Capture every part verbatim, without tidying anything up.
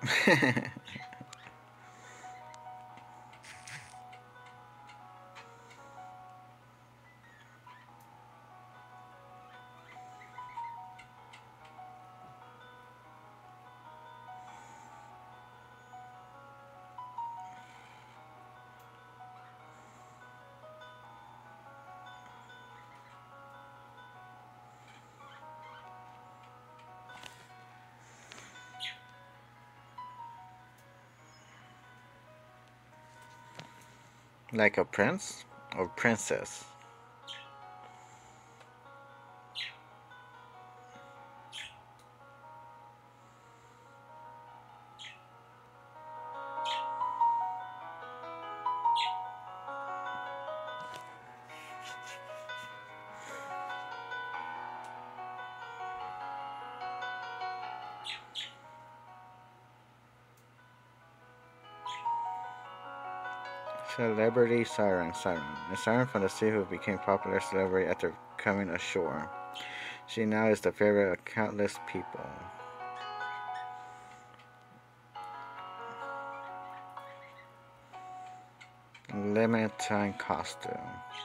Like a prince or princess? Celebrity siren. Siren. A siren from the sea who became popular celebrity after coming ashore. She now is the favorite of countless people. Limited time costume.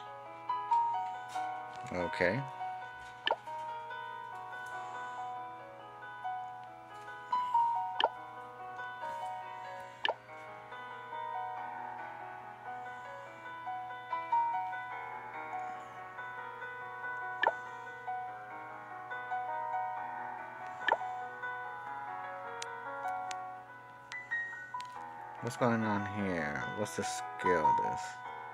Okay. What's going on here? What's the skill of this?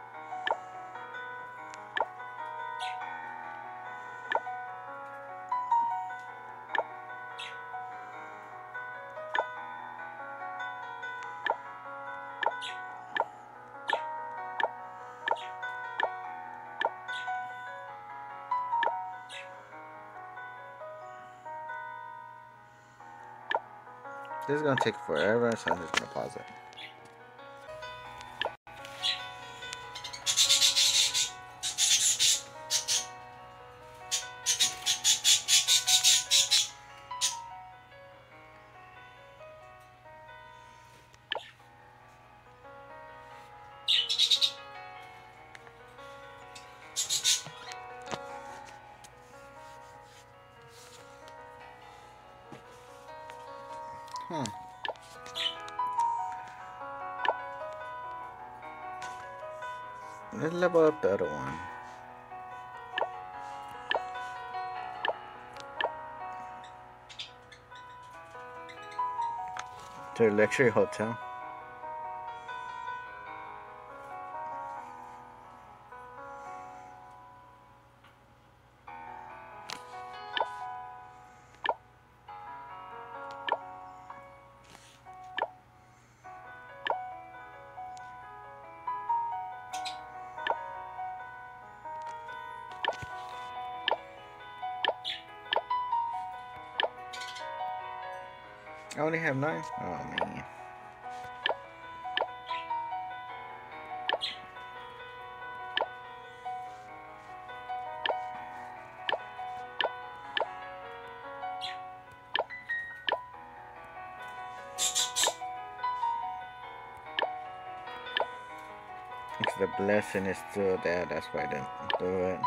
This is gonna take forever, so I'm just gonna pause it. Huh. Let's level up the other one. To the luxury hotel. I only have nine? Oh man. It's the blessing is still there, that's why I didn't do it.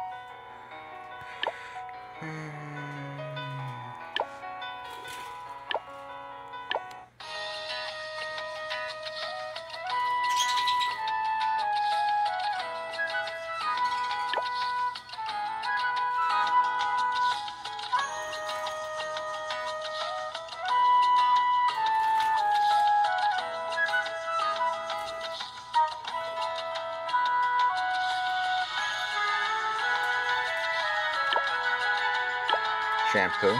Shampoo.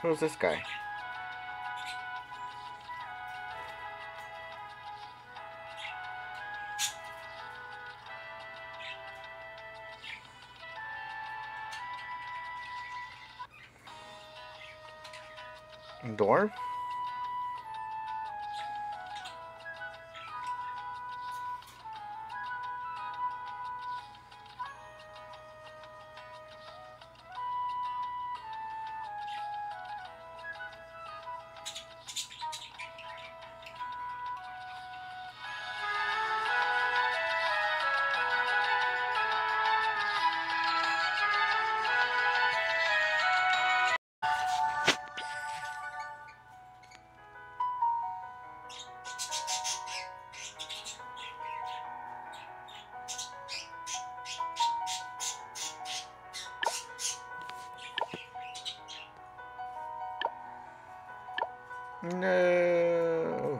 Who's this guy? Dwarf? No.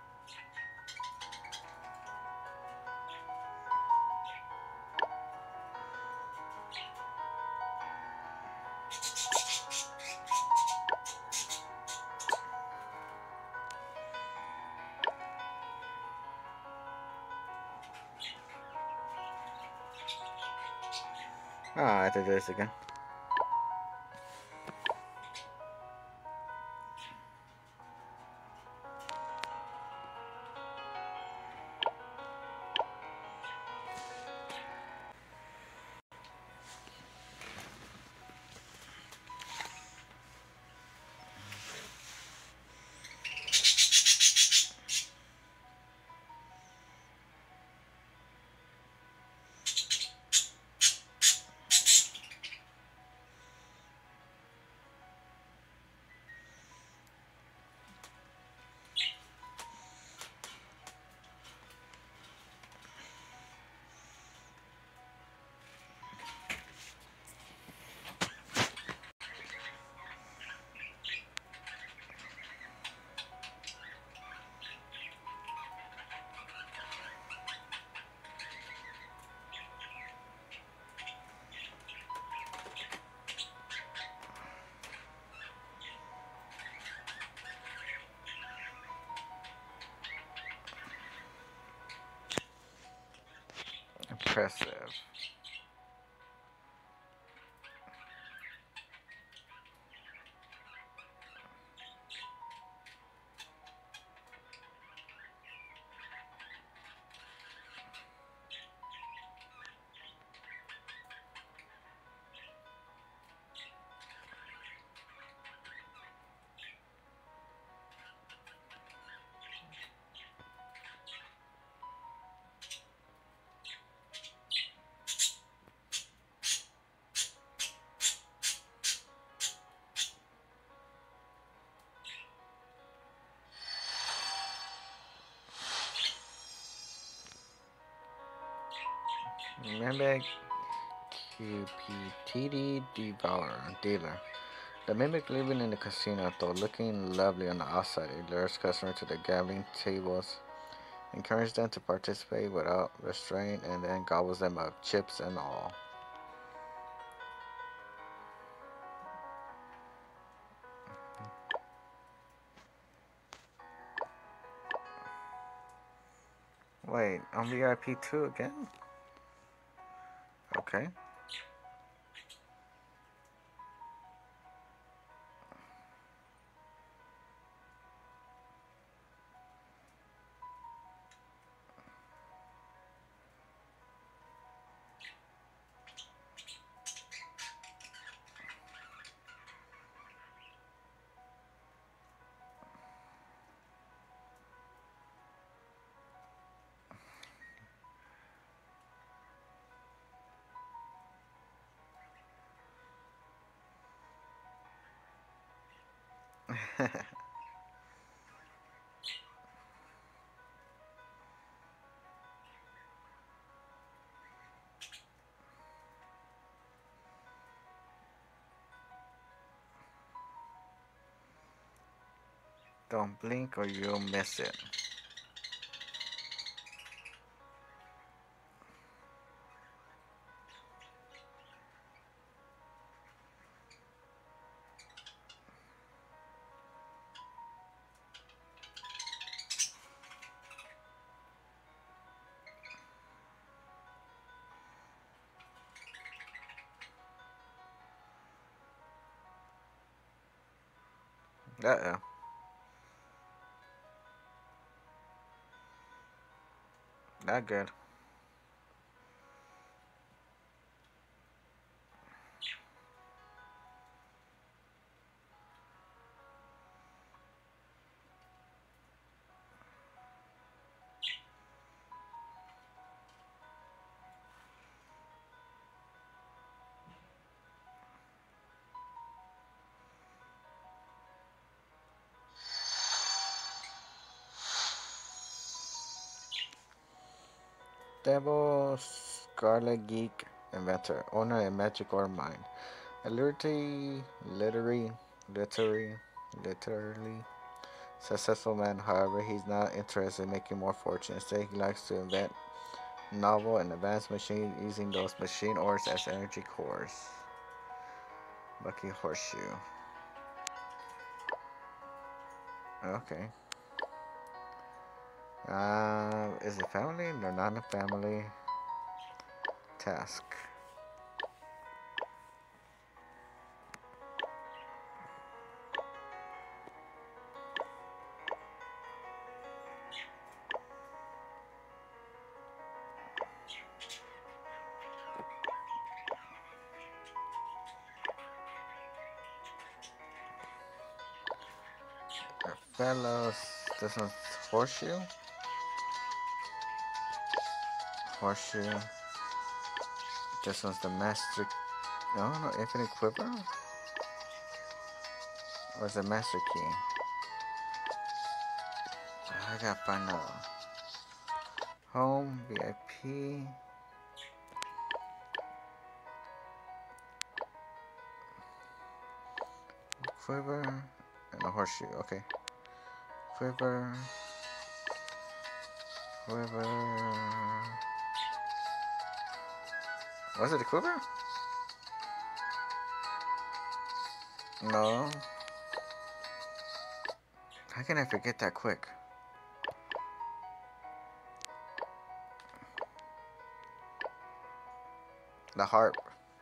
Ah, I have to do this again. Impressive. Mimic Cupidity Devourer Dealer. The mimic living in the casino, though looking lovely on the outside, it lures customers to the gambling tables, encourages them to participate without restraint, and then gobbles them up, chips and all. Wait, I'm V I P two again? Okay. Don't blink or you'll miss it. Uh-oh. Not good. Devil Scarlet Geek Inventor, owner of Magic Ore Mine. A literary, literary, literary, literally successful man. However, he's not interested in making more fortune. Instead, he likes to invent novel and advanced machines using those machine ores as energy cores. Lucky Horseshoe. Okay. Uh, is it family? They're not a family. Task. Fellows, this one's Horseshoe. Horseshoe. This one's the Master. No, no, Infinite Quiver? Or is it Master Key? I gotta find out. Home, V I P. Quiver. And a Horseshoe, okay. Quiver. Quiver. Was it a quiver? No. How can I forget that quick? The harp.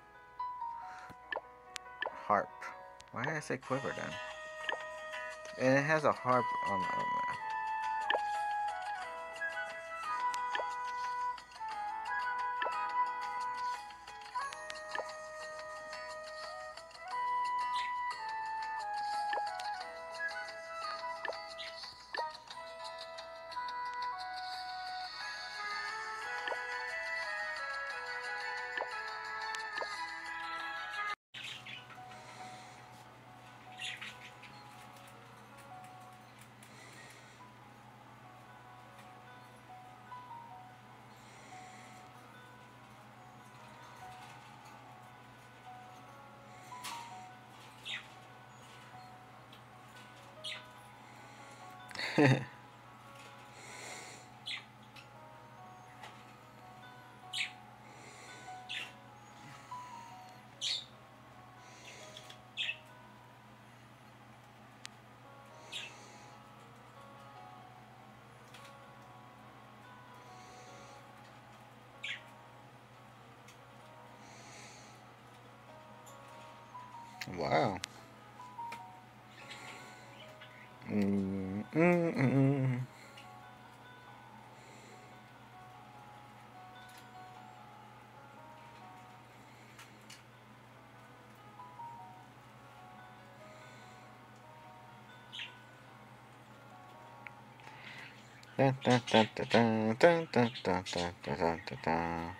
Harp. Why did I say quiver then? And it has a harp on. Um, wow. Mm, mm, mm. Dun, dun, dun, dun, dun, dun, dun, dun, dun, dun, dun, dun.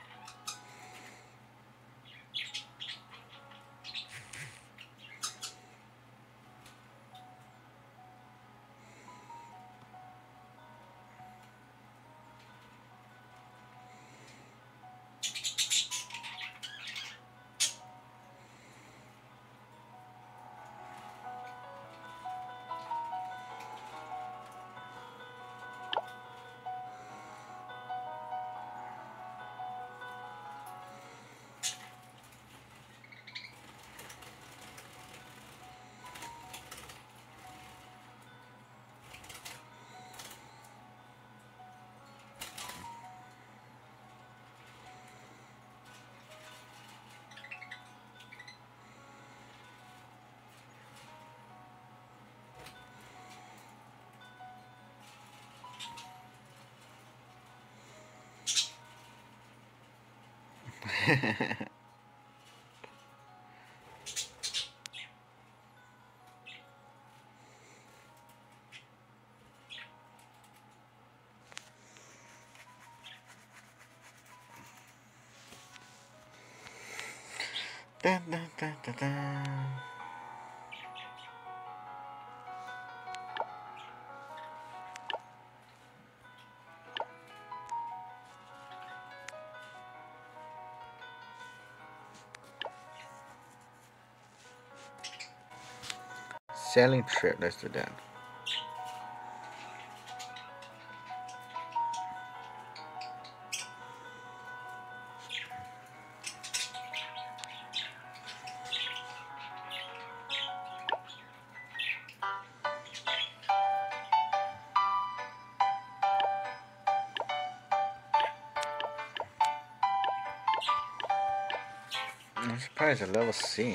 Dun, dun, dun, dun, dun. Sailing trip, let's do that. I'm surprised at level C.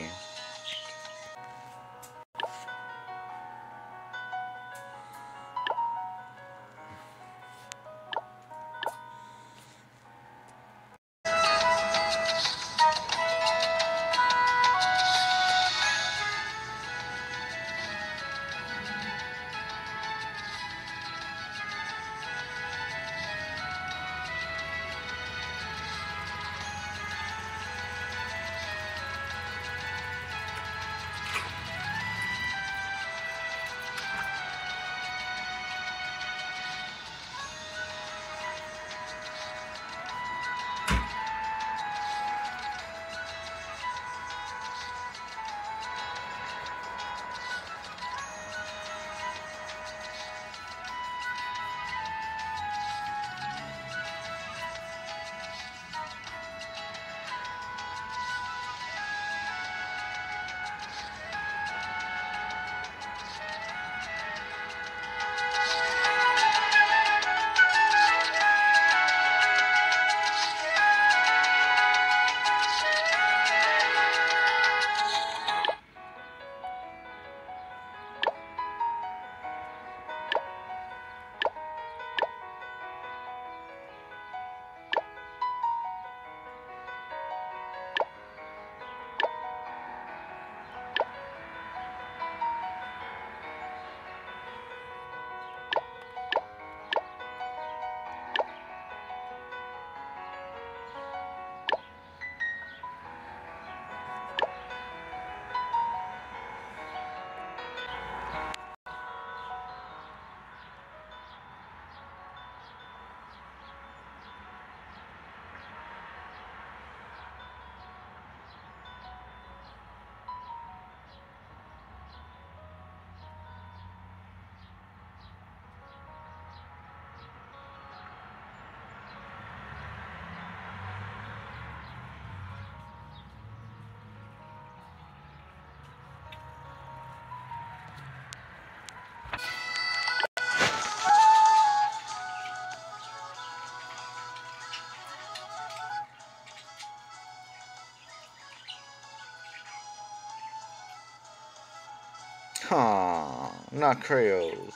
Aw, not Creoles.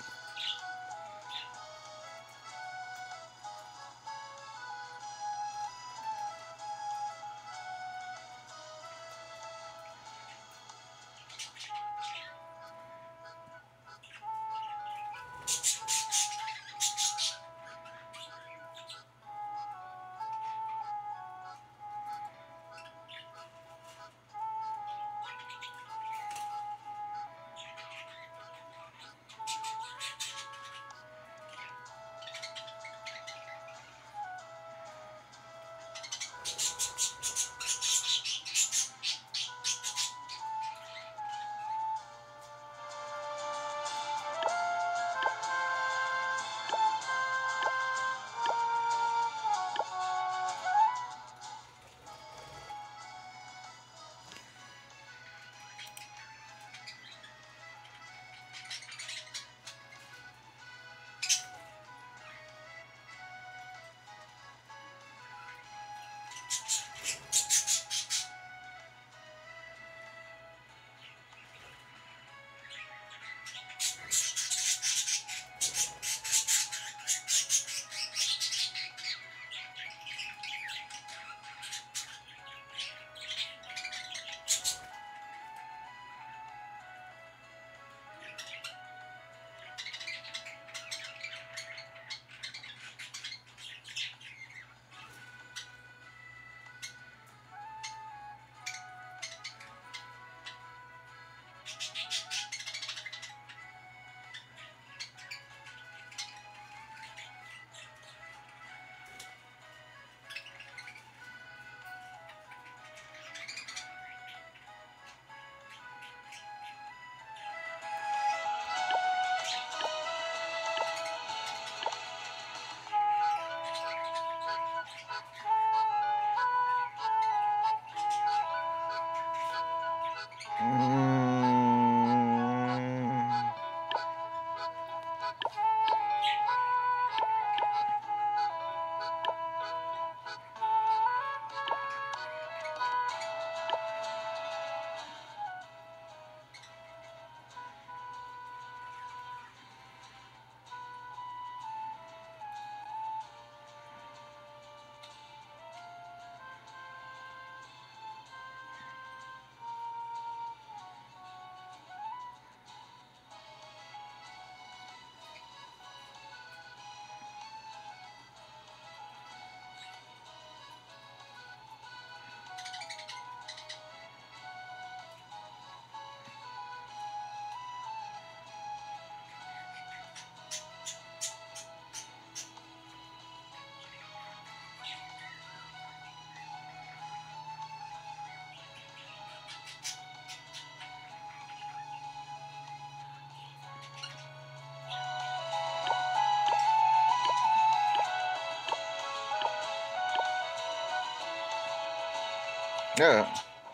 Yeah.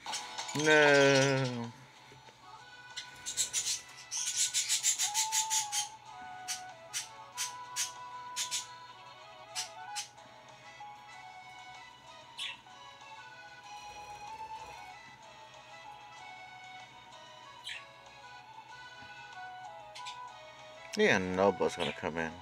No. Yeah, nobody's gonna come in.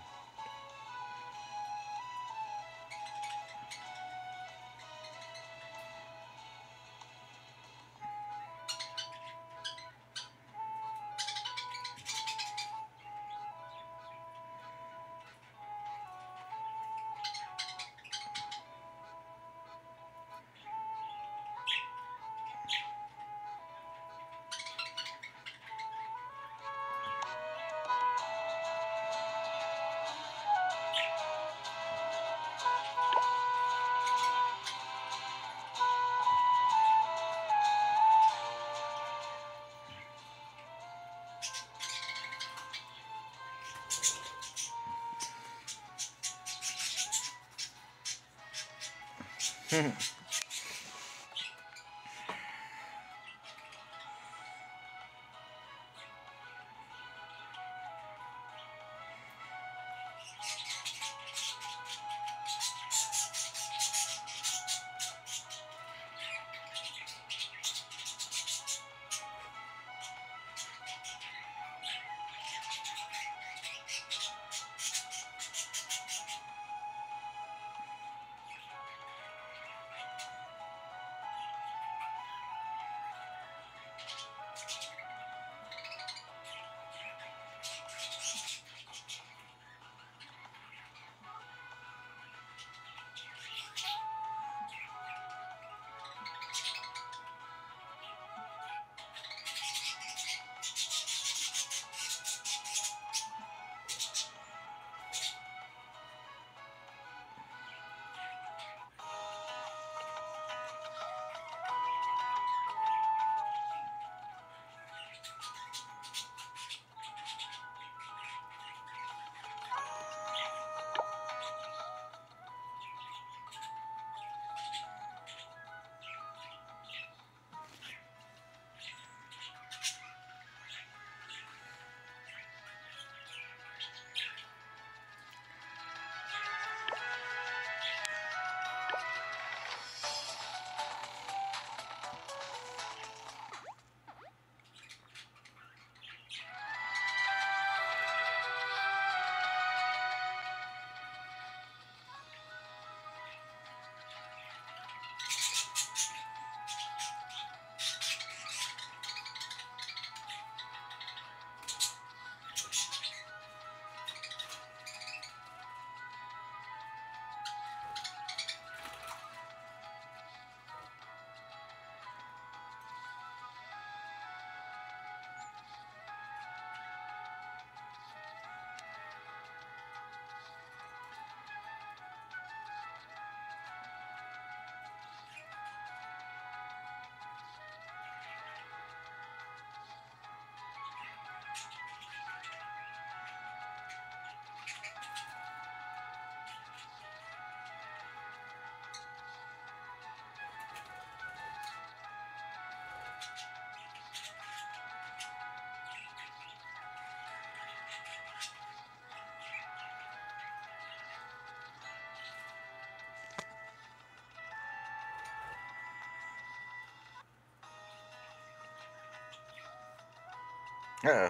Yeah.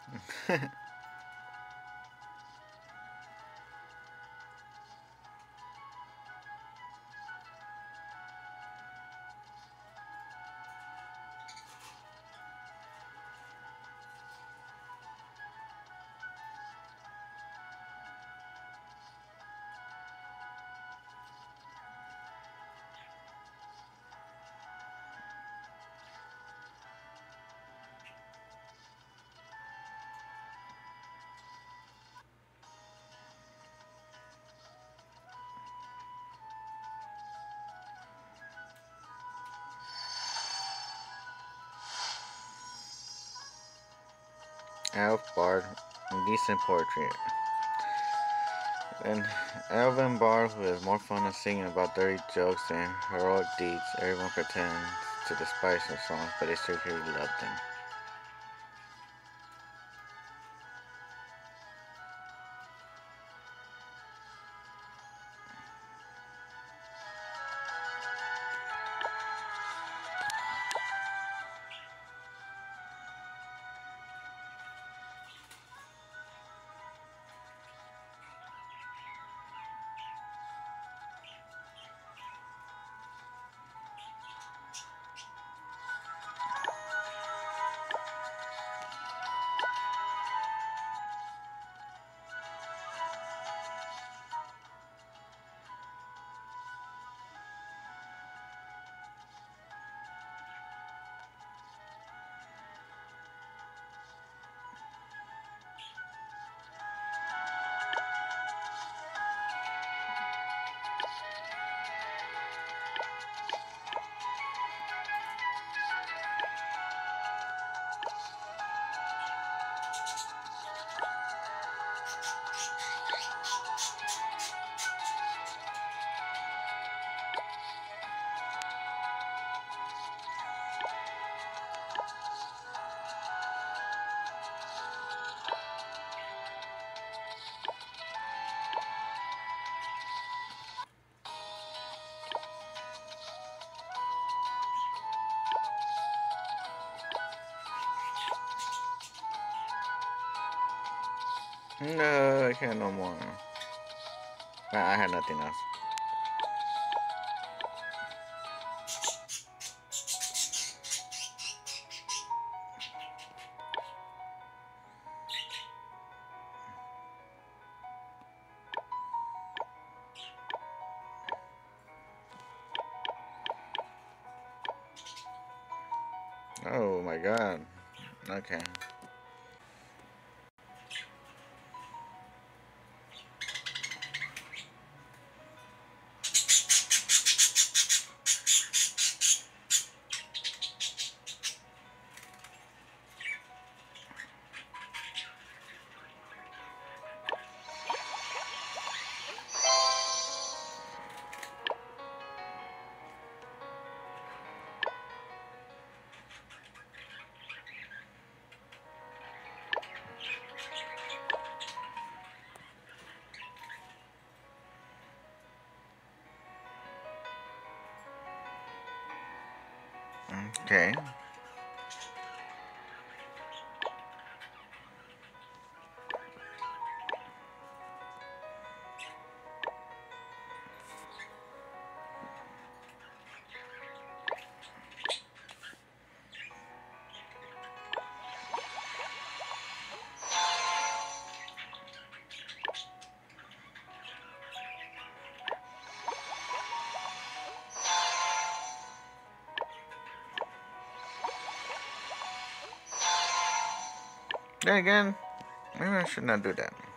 Elf Bard, decent poetry. An elven bard who has more fun in singing about dirty jokes than heroic deeds. Everyone pretends to despise her songs, but they secretly love them. No, I can't no more. I, I had nothing else. Oh my god. Okay. Okay. Then again, maybe I should not do that.